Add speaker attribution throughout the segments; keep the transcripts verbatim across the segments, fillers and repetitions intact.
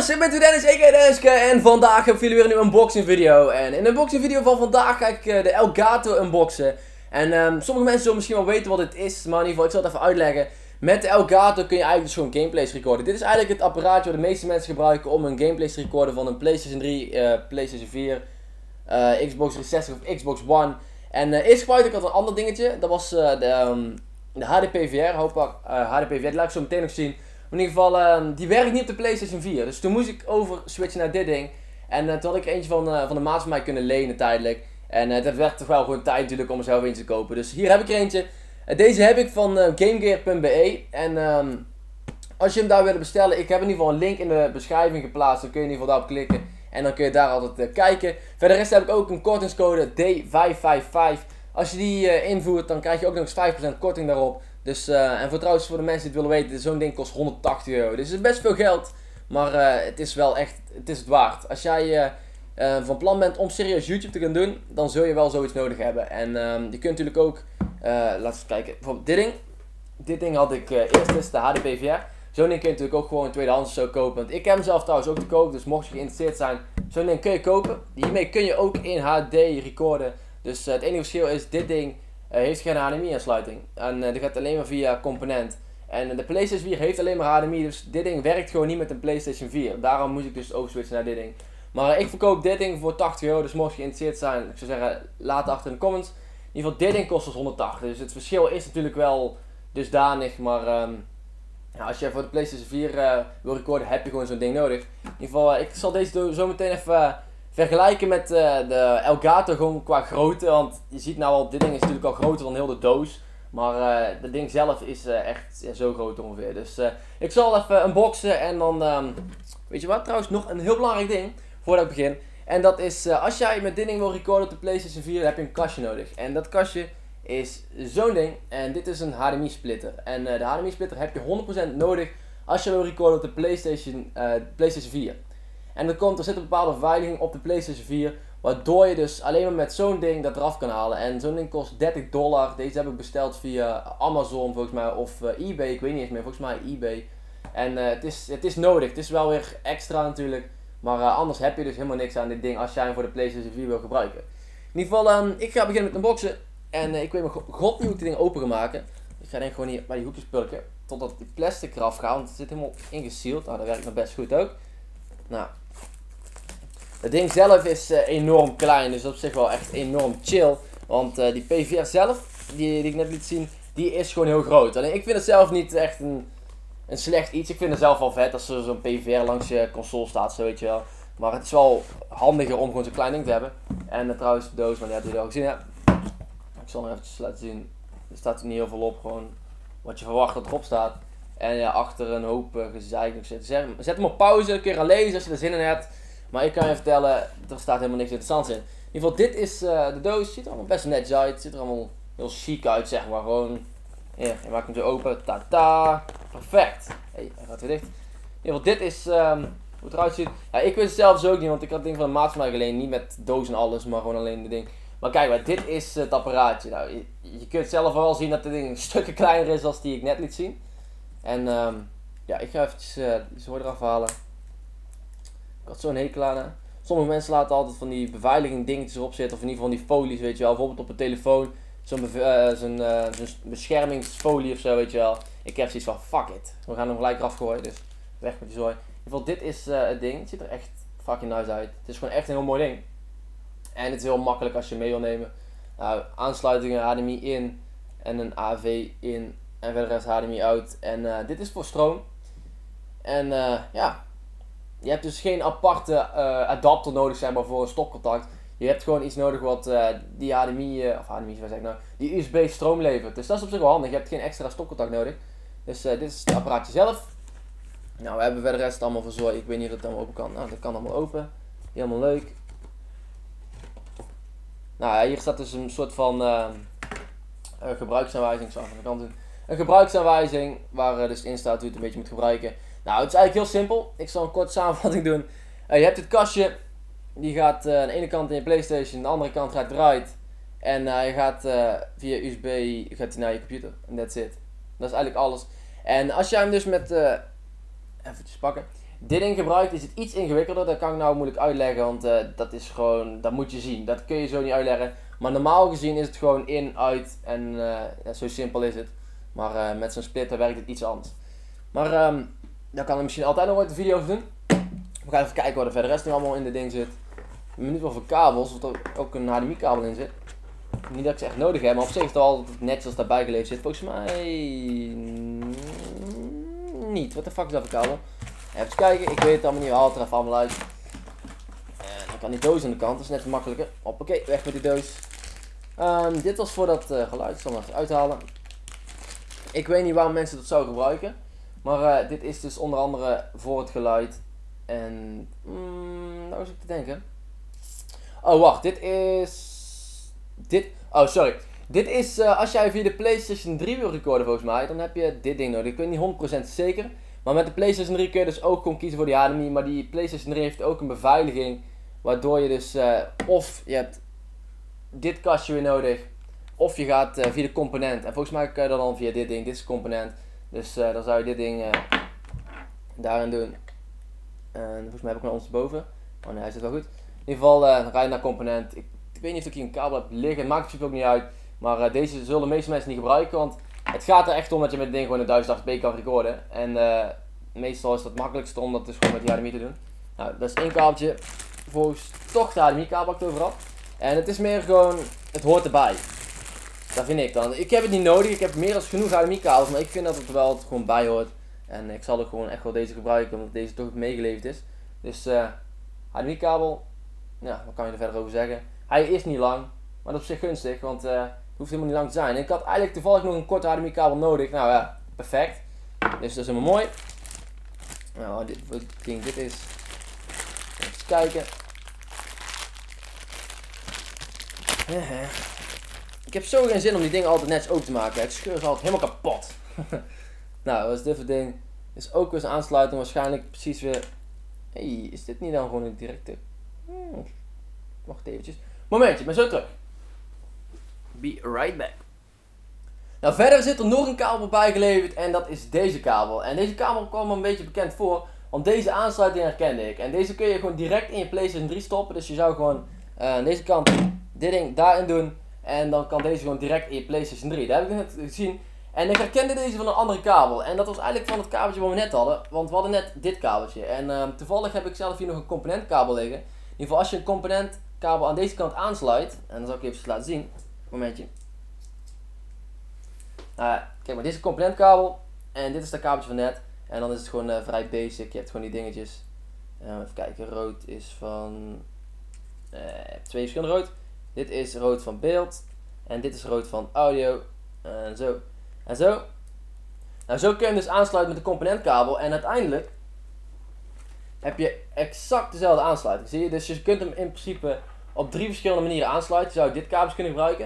Speaker 1: jongens, ik ben Dennis, aka Denniske en vandaag heb ik jullie weer een nieuwe unboxing video. En in de unboxing video van vandaag ga ik uh, de Elgato unboxen. En um, sommige mensen zullen misschien wel weten wat het is, maar in ieder geval, ik zal het even uitleggen. Met de Elgato kun je eigenlijk dus gewoon gameplays recorden. Dit is eigenlijk het apparaatje wat de meeste mensen gebruiken om hun gameplays te recorden van een PlayStation drie, uh, PlayStation vier, uh, Xbox driehonderdzestig of Xbox One. En uh, eerst gebruikte ik altijd een ander dingetje, dat was uh, de, um, de H D P V R, hoop ik, uh, H D P V R, dat laat ik zo meteen nog zien. In ieder geval, uh, die werkt niet op de PlayStation vier. Dus toen moest ik over switchen naar dit ding. En uh, toen had ik er eentje van, uh, van de maat van mij kunnen lenen tijdelijk. En uh, dat werd toch wel gewoon tijd natuurlijk om er zelf eentje te kopen. Dus hier heb ik er eentje. Uh, deze heb ik van uh, gamegear punt b e. En um, als je hem daar willen bestellen, ik heb in ieder geval een link in de beschrijving geplaatst. Dan kun je in ieder geval daarop klikken. En dan kun je daar altijd uh, kijken. Verder rest heb ik ook een kortingscode D vijf vijf vijf. Als je die uh, invoert, dan krijg je ook nog eens vijf procent korting daarop. Dus, uh, en voor trouwens, voor de mensen die het willen weten, zo'n ding kost honderdtachtig euro. Dus het is best veel geld, maar uh, het is wel echt, het is het waard. Als jij uh, uh, van plan bent om serieus YouTube te gaan doen, dan zul je wel zoiets nodig hebben. En uh, je kunt natuurlijk ook, uh, laten we eens kijken, bijvoorbeeld dit ding. Dit ding had ik uh, eerst eens, de H D P V R. Zo'n ding kun je natuurlijk ook gewoon tweedehands zo kopen. Want ik heb hem zelf trouwens ook te koop, dus mocht je geïnteresseerd zijn, zo'n ding kun je kopen. Hiermee kun je ook in H D recorden. Dus uh, het enige verschil is, dit ding Uh, heeft geen H D M I aansluiting. En uh, die gaat alleen maar via component. En uh, de PlayStation vier heeft alleen maar H D M I. Dus dit ding werkt gewoon niet met een PlayStation vier. Daarom moest ik dus overswitchen naar dit ding. Maar uh, ik verkoop dit ding voor tachtig euro. Dus mocht je geïnteresseerd zijn, ik zou zeggen, laat achter in de comments. In ieder geval, dit ding kost dus honderdtachtig. Dus het verschil is natuurlijk wel dusdanig. Maar um, ja, als je voor de PlayStation vier uh, wil recorden, heb je gewoon zo'n ding nodig. In ieder geval, uh, ik zal deze zo meteen even Uh, vergelijken met uh, de Elgato gewoon qua grootte, want je ziet nou al, dit ding is natuurlijk al groter dan heel de doos. Maar uh, het ding zelf is uh, echt ja, zo groot ongeveer. Dus uh, ik zal even unboxen en dan, um, weet je wat, trouwens nog een heel belangrijk ding, voordat ik begin. En dat is, uh, als jij met dit ding wil recorden op de PlayStation vier, dan heb je een kastje nodig. En dat kastje is zo'n ding, en dit is een H D M I splitter. En uh, de H D M I splitter heb je honderd procent nodig als je wil recorden op de PlayStation, uh, PlayStation vier. En er, komt, er zit een bepaalde beveiliging op de PlayStation vier, waardoor je dus alleen maar met zo'n ding dat eraf kan halen. En zo'n ding kost dertig dollar. Deze heb ik besteld via Amazon volgens mij, of uh, eBay, ik weet niet eens meer, volgens mij eBay. En uh, het, is, het is nodig, het is wel weer extra natuurlijk, maar uh, anders heb je dus helemaal niks aan dit ding als jij hem voor de PlayStation vier wil gebruiken. In ieder geval, um, ik ga beginnen met unboxen. En uh, ik weet mijn god niet hoe ik dit ding open ga maken. Ik ga denk gewoon hier bij die hoekjes pulken, totdat die plastic eraf gaat, want het zit helemaal ingesealed. Nou, dat werkt nog best goed ook. Nou, het ding zelf is uh, enorm klein, dus op zich wel echt enorm chill. Want uh, die P V R zelf, die, die ik net liet zien, die is gewoon heel groot. Alleen ik vind het zelf niet echt een, een slecht iets. Ik vind het zelf wel vet als er zo'n P V R langs je console staat, zo weet je wel. Maar het is wel handiger om gewoon zo'n klein ding te hebben. En uh, trouwens de doos, maar die had jullie al gezien. Ja. Ik zal nog eventjes laten zien. Er staat er niet heel veel op, gewoon wat je verwacht dat erop staat. En ja, achter een hoop uh, gezeik. Zet, zet hem op pauze, dan kun je gaan lezen als je er zin in hebt. Maar ik kan je vertellen, er staat helemaal niks interessants in. In ieder geval, dit is uh, de doos. Ziet er allemaal best netjes uit. Ziet er allemaal heel chic uit, zeg maar. Gewoon, ja, je maakt hem zo open. Ta-ta. Perfect. Hé, hij gaat weer dicht. In ieder geval, dit is um, hoe het eruit ziet. Ja, ik wist het zelf dus ook niet, want ik had het ding van een maat van mij geleend. Niet met doos en alles, maar gewoon alleen het ding. Maar kijk maar, dit is het apparaatje. Nou, je, je kunt zelf wel zien dat dit ding een stukje kleiner is dan die ik net liet zien. En um, ja, ik ga eventjes uh, die zooi eraf halen. Ik had zo'n hekel aan. Hè? Sommige mensen laten altijd van die beveiliging dingetjes erop zitten. Of in ieder geval die folies, weet je wel. Bijvoorbeeld op een telefoon. Zo'n uh, zo'n uh, beschermingsfolie of zo, weet je wel. Ik heb zoiets van, fuck it. We gaan hem gelijk eraf gooien, dus weg met die zooi. In ieder geval, dit is uh, het ding. Het ziet er echt fucking nice uit. Het is gewoon echt een heel mooi ding. En het is heel makkelijk als je mee wil nemen. Nou, aansluitingen, H D M I in. En een A V in. En verder is H D M I uit. En uh, dit is voor stroom. En uh, ja, je hebt dus geen aparte uh, adapter nodig, zeg maar, voor een stopcontact. Je hebt gewoon iets nodig wat uh, die H D M I, uh, of H D M I, wat zeg ik nou, die U S B stroom levert. Dus dat is op zich wel handig. Je hebt geen extra stopcontact nodig. Dus uh, dit is het apparaatje zelf. Nou, we hebben verder de rest allemaal verzorgd. Ik weet niet of dat allemaal open kan. Nou, dat kan allemaal open. Helemaal leuk. Nou, ja, hier staat dus een soort van uh, uh, gebruiksaanwijzing. Ik zal even aan de kant doen. Een gebruiksaanwijzing waar uh, dus in staat hoe je het een beetje moet gebruiken. Nou, het is eigenlijk heel simpel. Ik zal een korte samenvatting doen. Uh, je hebt dit kastje. Die gaat uh, aan de ene kant in je PlayStation, aan de andere kant gaat eruit. En uh, je gaat uh, via U S B gaat naar je computer. En that's it. Dat is eigenlijk alles. En als jij hem dus met, uh, even pakken. dit ding gebruikt is het iets ingewikkelder. Dat kan ik nou moeilijk uitleggen, want uh, dat is gewoon, dat moet je zien. Dat kun je zo niet uitleggen. Maar normaal gezien is het gewoon in, uit en uh, ja, zo simpel is het. Maar uh, met zo'n splitter werkt het iets anders. Maar um, daar kan ik misschien altijd nog ooit een video over doen. We gaan even kijken wat er verder rest nog allemaal in dit ding zit. Ik ben benieuwd wat voor kabels, of er ook een H D M I kabel in zit. Niet dat ik ze echt nodig heb, maar op zich is het al netjes als daarbij geleverd zit. Volgens mij niet. Wat de fuck is dat voor kabel? Even kijken, ik weet het allemaal niet. We halen het er even allemaal uit. En dan kan die doos aan de kant, dat is net makkelijker. Hoppakee, weg met die doos. Um, dit was voor dat uh, geluid, ik zal hem even uithalen. Ik weet niet waarom mensen dat zouden gebruiken. Maar uh, dit is dus onder andere voor het geluid. En, mm, nou is ik te denken. Oh wacht, dit is... Dit, oh sorry. Dit is, uh, als jij via de PlayStation drie wil recorden volgens mij, dan heb je dit ding nodig. Ik weet niet honderd procent zeker. Maar met de PlayStation drie kun je dus ook gewoon kiezen voor die H D M I. Maar die PlayStation drie heeft ook een beveiliging. Waardoor je dus, uh, of je hebt dit kastje weer nodig. Of je gaat uh, via de component. En volgens mij kun je dat dan via dit ding. Dit is component. Dus uh, dan zou je dit ding uh, daarin doen. En volgens mij heb ik nog ondersteboven. Oh nee, hij zit wel goed. In ieder geval, uh, dan ga je naar component. Ik, ik weet niet of ik hier een kabel heb liggen. Het maakt het ook niet uit. Maar uh, deze zullen de meeste mensen niet gebruiken. Want het gaat er echt om dat je met dit ding gewoon een duizend acht p kan recorden. En uh, meestal is dat het makkelijkste om dat dus gewoon met die H D M I te doen. Nou, dat is één kabeltje. Volgens toch de H D M I kabel ik het over had. En het is meer gewoon, het hoort erbij. Dat vind ik dan. Ik heb het niet nodig. Ik heb meer dan genoeg H D M I kabels. Maar ik vind dat het er wel gewoon bij hoort. En ik zal ook gewoon echt wel deze gebruiken. Omdat deze toch meegeleverd is. Dus uh, H D M I kabel. Ja, wat kan je er verder over zeggen? Hij is niet lang. Maar dat is op zich gunstig. Want uh, het hoeft helemaal niet lang te zijn. En ik had eigenlijk toevallig nog een korte H D M I kabel nodig. Nou ja, perfect. Dus dat is helemaal mooi. Nou, dit, wat ding dit is. Even kijken. Ik heb zo geen zin om die dingen altijd netjes open te maken. Ik scheur ze altijd helemaal kapot. Nou, wat is dit voor ding? Is ook weer zijn aansluiting. Waarschijnlijk precies weer... Hey, is dit niet dan gewoon een directe... Hmm. Wacht eventjes. Momentje, ik ben zo terug. Be right back. Nou, verder zit er nog een kabel bij geleverd. En dat is deze kabel. En deze kabel kwam me een beetje bekend voor. Want deze aansluiting herkende ik. En deze kun je gewoon direct in je PlayStation drie stoppen. Dus je zou gewoon uh, aan deze kant dit ding daarin doen. En dan kan deze gewoon direct in je PlayStation drie. Dat heb ik net gezien. En ik herkende deze van een andere kabel. En dat was eigenlijk van het kabeltje wat we net hadden. Want we hadden net dit kabeltje. En uh, toevallig heb ik zelf hier nog een componentkabel liggen. In ieder geval als je een componentkabel aan deze kant aansluit. En dan zal ik je even laten zien. Momentje. Uh, kijk maar, dit is een componentkabel. En dit is dat kabeltje van net. En dan is het gewoon uh, vrij basic. Je hebt gewoon die dingetjes. Uh, even kijken, rood is van... Uh, twee verschillende rood. Dit is rood van beeld. En dit is rood van audio. En zo. En zo. Nou, zo kun je hem dus aansluiten met de componentkabel. En uiteindelijk heb je exact dezelfde aansluiting. Zie je? Dus je kunt hem in principe op drie verschillende manieren aansluiten. Je zou dit kabeltje kunnen gebruiken.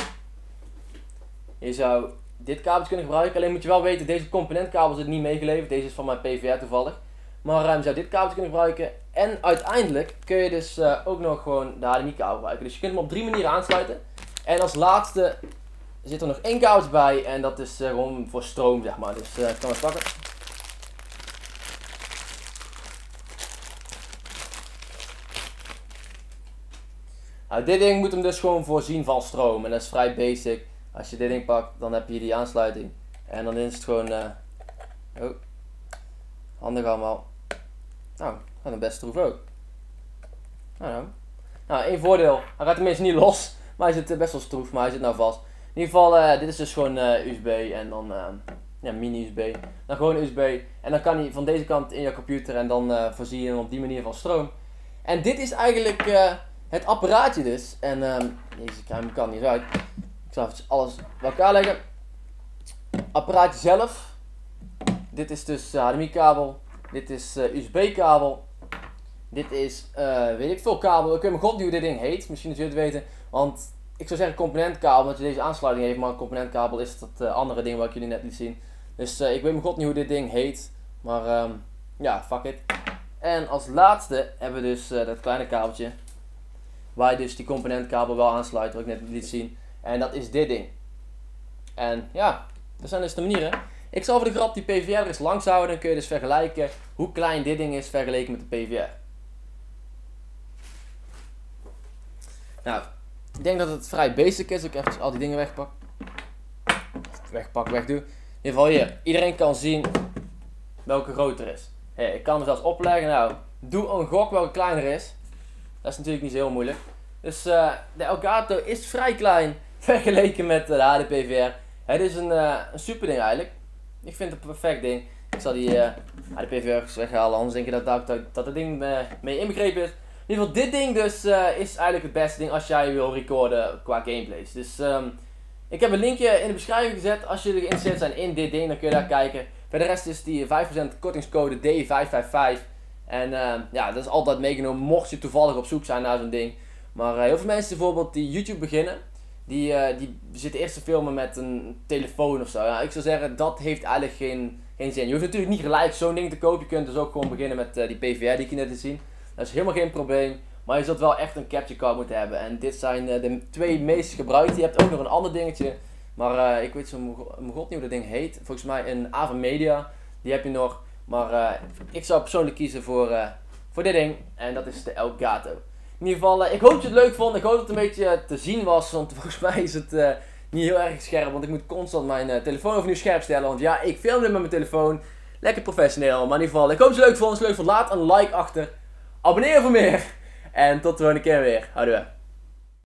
Speaker 1: Je zou dit kabeltje kunnen gebruiken. Alleen moet je wel weten, deze componentkabel zit niet meegeleverd. Deze is van mijn P V R toevallig. Maar uh, je zou dit kabeltje kunnen gebruiken. En uiteindelijk kun je dus uh, ook nog gewoon de H D M I kabel gebruiken. Dus je kunt hem op drie manieren aansluiten. En als laatste zit er nog één kabeltje bij. En dat is uh, gewoon voor stroom, zeg maar. Dus uh, ik kan het pakken. Nou, dit ding moet hem dus gewoon voorzien van stroom. En dat is vrij basic. Als je dit ding pakt, dan heb je die aansluiting. En dan is het gewoon... Uh, oh, handig allemaal. Nou, gaat een best stroef ook. Nou, nou. Nou, één voordeel. Hij gaat tenminste niet los. Maar hij zit best wel stroef, maar hij zit nou vast. In ieder geval, uh, dit is dus gewoon uh, U S B en dan uh, ja, mini U S B. Dan gewoon U S B. En dan kan hij van deze kant in je computer en dan uh, voorzie je hem op die manier van stroom. En dit is eigenlijk uh, het apparaatje dus. En um, deze kruim kan niet uit. Ik zal even alles bij elkaar leggen. Apparaatje zelf. Dit is dus uh, H D M I kabel. Dit is uh, U S B kabel. Dit is, uh, weet ik veel, kabel. Ik weet mijn god niet hoe dit ding heet. Misschien dat jullie het weten. Want ik zou zeggen componentkabel, omdat je deze aansluiting heeft. Maar een componentkabel is dat uh, andere ding wat ik jullie net liet zien. Dus uh, ik weet mijn god niet hoe dit ding heet. Maar um, ja, fuck it. En als laatste hebben we dus uh, dat kleine kabeltje. Waar je dus die componentkabel wel aansluit, wat ik net liet zien. En dat is dit ding. En ja, dat zijn dus de manieren. Ik zal voor de grap die P V R er eens langs houden. Dan kun je dus vergelijken hoe klein dit ding is vergeleken met de P V R. Nou, ik denk dat het vrij basic is. Ik even al die dingen wegpak. Wegpak, wegdoe. In ieder geval hier. Iedereen kan zien welke groter is. Hey, ik kan hem zelfs opleggen. Nou, doe een gok welke kleiner is. Dat is natuurlijk niet zo heel moeilijk. Dus uh, de Elgato is vrij klein vergeleken met uh, de H D P V R. Het is een, uh, een super ding eigenlijk. Ik vind het een perfect ding. Ik zal die uh, H D P V R eens weghalen, anders denk je dat dat, dat, dat het ding uh, mee inbegrepen is. In ieder geval, dit ding dus uh, is eigenlijk het beste ding als jij wil recorden qua gameplays. Dus um, ik heb een linkje in de beschrijving gezet. Als jullie geïnteresseerd zijn in dit ding, dan kun je daar kijken. Bij de rest is die vijf procent kortingscode D vijf vijf vijf. En uh, ja, dat is altijd meegenomen mocht je toevallig op zoek zijn naar zo'n ding. Maar uh, heel veel mensen bijvoorbeeld die YouTube beginnen, die, uh, die zitten eerst te filmen met een telefoon of zo. Ja, ik zou zeggen, dat heeft eigenlijk geen, geen zin. Je hoeft natuurlijk niet gelijk zo'n ding te kopen. Je kunt dus ook gewoon beginnen met uh, die P V R die ik je net liet zien. Dat is helemaal geen probleem. Maar je zult wel echt een capture card moeten hebben. En dit zijn uh, de twee meest gebruikte. Je hebt ook nog een ander dingetje. Maar uh, ik weet zo mijn god niet hoe dat ding heet. Volgens mij een Ava Media. Die heb je nog. Maar uh, ik zou persoonlijk kiezen voor, uh, voor dit ding. En dat is de Elgato. In ieder geval, uh, ik hoop dat je het leuk vond. Ik hoop dat het een beetje te zien was. Want volgens mij is het uh, niet heel erg scherp. Want ik moet constant mijn uh, telefoon overnieuw scherp stellen. Want ja, ik film dit met mijn telefoon. Lekker professioneel. Maar in ieder geval, ik hoop dat je het leuk vond. Als je het leuk vond, laat een like achter. Abonneer voor meer. En tot de volgende keer weer. Houdoe.